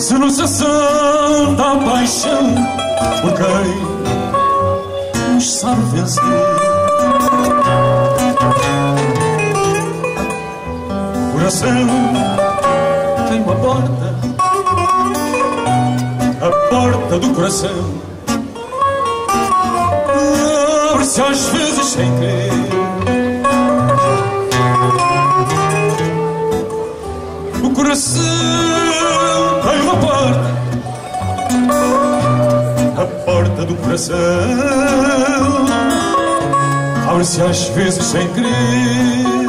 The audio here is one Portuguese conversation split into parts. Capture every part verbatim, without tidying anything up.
sensação da paixão por quem nos sabe vencer. O coração tem uma porta, a porta do coração abre-se às vezes sem querer. O coração tem uma porta, a porta do coração abre-se às vezes sem querer.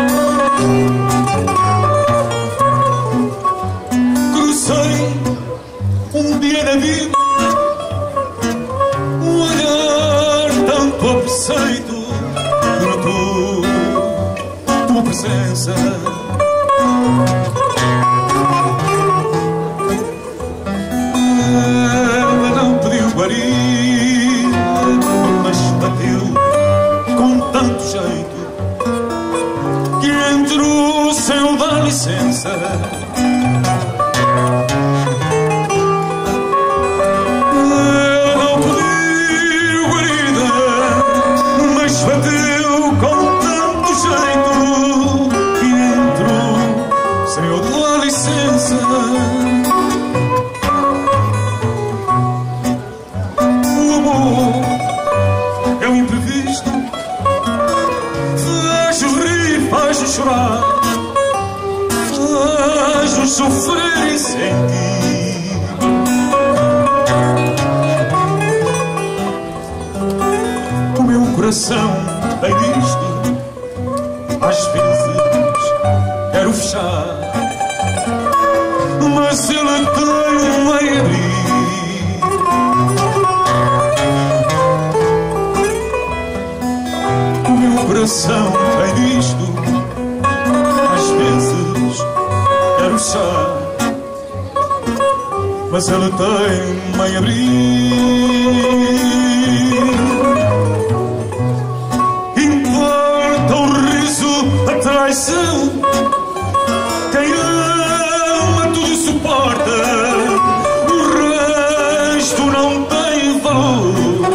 Cruzei um dia na vida um olhar tanto apreseito por tu, tua presença. Ela não pediu guarida, mas bateu com tanto jeito que entrou sem eu dar licença. Ela não pediu guarida, mas bateu com tanto jeito que entrou sem eu dar licença. É um imprevisto, faz-nos rir, faz-nos chorar, faz-nos sofrer e sentir. O meu coração tem disto, às vezes quero fechar, mas ele tem um abrir. O coração tem disto, às vezes quero fechar, mas ele tem meio abrir. Importa o riso, a traição, quem ama tudo suporta, o resto não tem valor.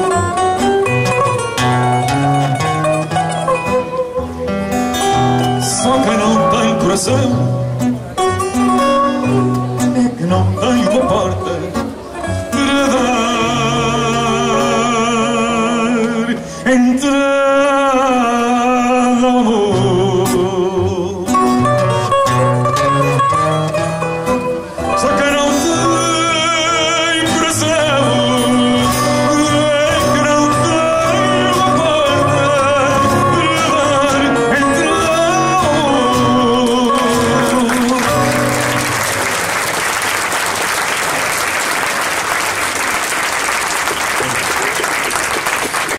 Só quem não tem coração é que não tem uma porta para dar. Entre